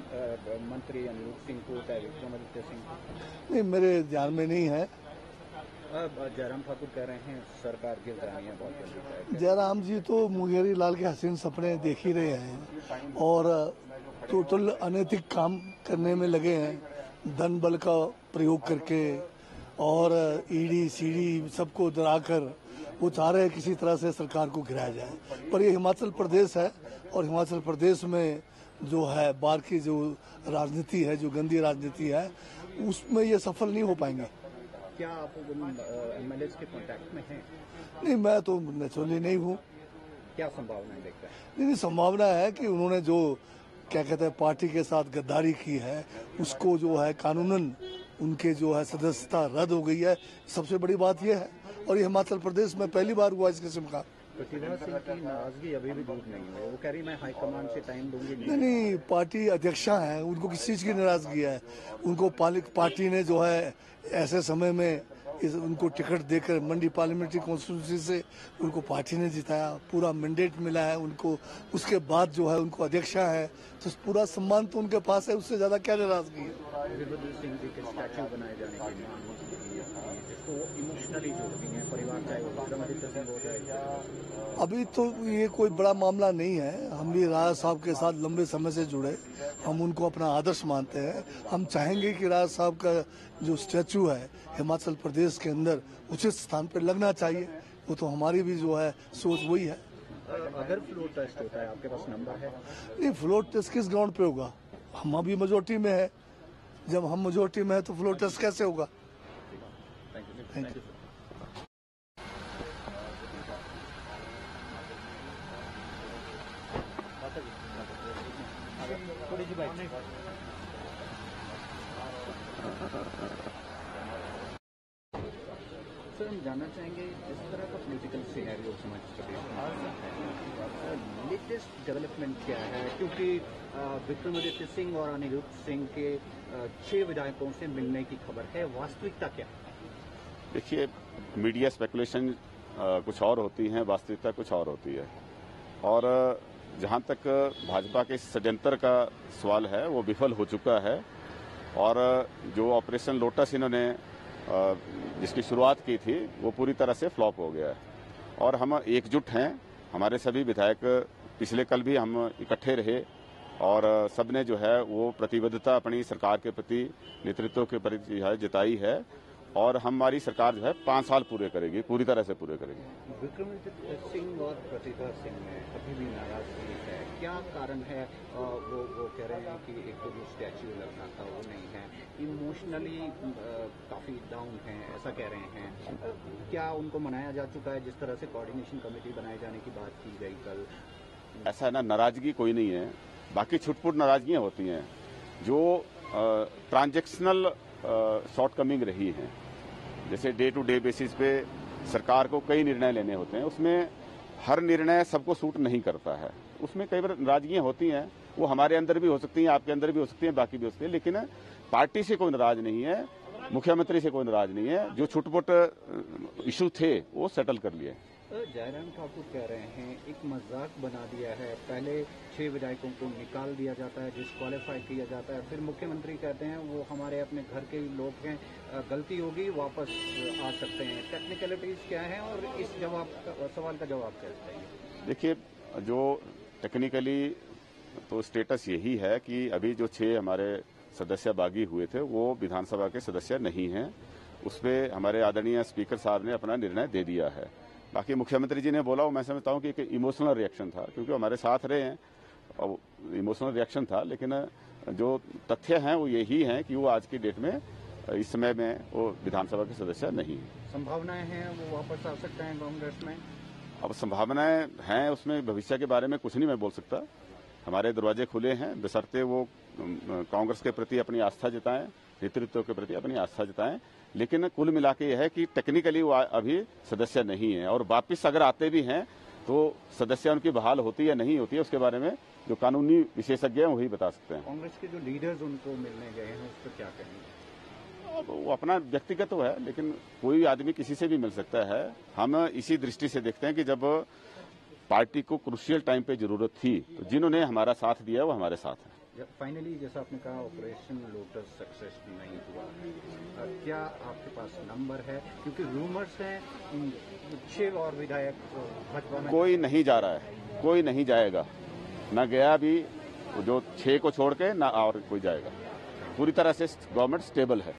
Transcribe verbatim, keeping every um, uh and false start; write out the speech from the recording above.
मंत्री अनिरुद्ध सिंह को, चाहे विक्रमादित्य सिंह को? नहीं, मेरे ध्यान में नहीं है। जयराम ठाकुर कह रहे हैं सरकार गिर जानी है बहुत जल्दी। जयराम जी तो मुंगेरी लाल के हसीन सपने देख ही रहे हैं और टोटल अनैतिक काम करने में लगे हैं, धन बल का प्रयोग करके और ईडी सीडी सबको डराकर वो चाह रहे हैं किसी तरह से सरकार को गिराया जाए। पर ये हिमाचल प्रदेश है और हिमाचल प्रदेश में जो है बाहर की जो राजनीति है, जो गंदी राजनीति है, उसमें ये सफल नहीं हो पाएंगे। क्या आप एमएलए के कांटेक्ट में हैं? नहीं, मैं तो नेचुरली नहीं हूँ। क्या संभावना देखते हैं? नहीं, नहीं, संभावना है कि उन्होंने जो क्या कहते हैं पार्टी के साथ गद्दारी की है, उसको जो है कानूनन उनके जो है सदस्यता रद्द हो गई है। सबसे बड़ी बात यह है और ये हिमाचल प्रदेश में पहली बार हुआ इस किस्म का। प्रतिभा सिंह की नाराजगी अभी भी दूर नहीं है, वो कह रही मैं हाईकमान से टाइम दूंगी नहीं। नहीं नहीं, पार्टी अध्यक्षा है, उनको किस चीज की नाराजगी है? उनको पार्टी ने जो है ऐसे समय में इस उनको टिकट देकर मंडी पार्लियामेंट्री कॉन्स्टिट्यूंसी से उनको पार्टी ने जिताया, पूरा मैंडेट मिला है उनको, उसके बाद जो है उनको अध्यक्षा है, तो पूरा सम्मान तो उनके पास है, उससे ज्यादा क्या नाराजगी है? वीरभद्र सिंह जी के स्टैच्यू बनाए जाने की मांग जिसको इमोशनली जोड़ती है परिवार, चाहे वो विक्रमादित्य सिंह हो जाए। अभी तो ये कोई बड़ा मामला नहीं है। हम भी राजा साहब के साथ लंबे समय से जुड़े, हम उनको अपना आदर्श मानते हैं। हम चाहेंगे कि राजा साहब का जो स्टैचू है हिमाचल प्रदेश के अंदर उचित स्थान पर लगना चाहिए। वो तो हमारी भी जो है सोच वही है। अगर फ्लोर टेस्ट होता है, आपके पास नंबर है? नहीं, फ्लोर टेस्ट किस ग्राउंड पे होगा? हम अभी मेजोरिटी में है, जब हम मेजोरिटी में है तो फ्लोर टेस्ट कैसे होगा? Thank you. थोड़ी सी बात सर, हम जानना चाहेंगे इस तरह का पॉलिटिकल सिनेरियो समझ लेटेस्ट डेवलपमेंट क्या है, क्योंकि विक्रमादित्य सिंह और अनिरुद्ध सिंह के छह विधायकों से मिलने की खबर है, वास्तविकता क्या? देखिए, मीडिया स्पेकुलेशन कुछ और होती है, वास्तविकता कुछ और होती है। और जहां तक भाजपा के षड्यंत्र का सवाल है वो विफल हो चुका है और जो ऑपरेशन लोटस इन्होंने जिसकी शुरुआत की थी वो पूरी तरह से फ्लॉप हो गया है। और हम एकजुट हैं, हमारे सभी विधायक पिछले कल भी हम इकट्ठे रहे और सबने जो है वो प्रतिबद्धता अपनी सरकार के प्रति, नेतृत्व के प्रति जो है जताई है और हमारी सरकार जो है पांच साल पूरे करेगी, पूरी तरह से पूरे करेगी। विक्रमादित्य सिंह और प्रतिभा सिंह में अभी भी नाराजगी है, क्या कारण है? वो वो कह रहे हैं कि एक तो जो स्टैच्यू लगना था वो नहीं है, इमोशनली काफी डाउन है, ऐसा कह रहे हैं। क्या उनको मनाया जा चुका है जिस तरह से कोऑर्डिनेशन कमेटी बनाए जाने की बात की गई कल? ऐसा है ना, नाराजगी कोई नहीं है, बाकी छुटपुट नाराजगियां होती हैं जो ट्रांजेक्शनल शॉर्टकमिंग रही हैं। जैसे डे टू डे बेसिस पे सरकार को कई निर्णय लेने होते हैं, उसमें हर निर्णय सबको सूट नहीं करता है, उसमें कई बार नाराजगियां होती हैं। वो हमारे अंदर भी हो सकती हैं, आपके अंदर भी हो सकती हैं, बाकी भी हो सकती है, लेकिन पार्टी से कोई नाराज नहीं है, मुख्यमंत्री से कोई नाराज नहीं है। जो छुटपुट इशू थे वो सेटल कर लिए। जयराम ठाकुर कह रहे हैं एक मजाक बना दिया है, पहले छह विधायकों को निकाल दिया जाता है, डिस्क्वालीफाई किया जाता है, फिर मुख्यमंत्री कहते हैं वो हमारे अपने घर के ही लोग हैं, गलती होगी वापस आ सकते हैं। टेक्निकलिटीज क्या है और इस जवाब का, सवाल का जवाब कैसे हैं? देखिए, जो टेक्निकली तो स्टेटस यही है कि अभी जो छह हमारे सदस्य बागी हुए थे वो विधानसभा के सदस्य नहीं हैं। उसपे हमारे आदरणीय स्पीकर साहब ने अपना निर्णय दे दिया है। बाकी मुख्यमंत्री जी ने बोला, वो मैं समझता हूं कि एक इमोशनल रिएक्शन था, क्योंकि हमारे साथ रहे हैं और इमोशनल रिएक्शन था। लेकिन जो तथ्य हैं वो यही हैं कि वो आज की डेट में, इस समय में वो विधानसभा के सदस्य नहीं है। संभावनाएं हैं वो वापस आ सकते हैं कांग्रेस में? अब संभावनाएं हैं, उसमें भविष्य के बारे में कुछ नहीं मैं बोल सकता। हमारे दरवाजे खुले हैं, बशर्ते वो कांग्रेस के प्रति अपनी आस्था जताएं, नेतृत्व के प्रति अपनी आस्था जताएं। लेकिन कुल मिला के यह है कि टेक्निकली वो अभी सदस्य नहीं है और वापिस अगर आते भी हैं तो सदस्य उनकी बहाल होती है या नहीं होती है उसके बारे में जो कानूनी विशेषज्ञ हैं वही बता सकते हैं। कांग्रेस के जो लीडर्स उनको मिलने गए हैं उस पर क्या कहेंगे? वो अपना व्यक्तिगत तो है, लेकिन कोई आदमी किसी से भी मिल सकता है। हम इसी दृष्टि से देखते हैं कि जब पार्टी को क्रूशियल टाइम पे जरूरत थी तो जिन्होंने हमारा साथ दिया वो हमारे साथ है। फाइनली जैसा आपने कहा ऑपरेशन लोटस सक्सेस नहीं हुआ, अ, क्या आपके पास नंबर है? क्योंकि रूमर्स हैं उम, छह और विधायक अ, भाजपा में कोई नहीं जा रहा है, कोई नहीं जाएगा, ना गया भी, जो छह को छोड़ के ना और कोई जाएगा। पूरी तरह से गवर्नमेंट स्टेबल है।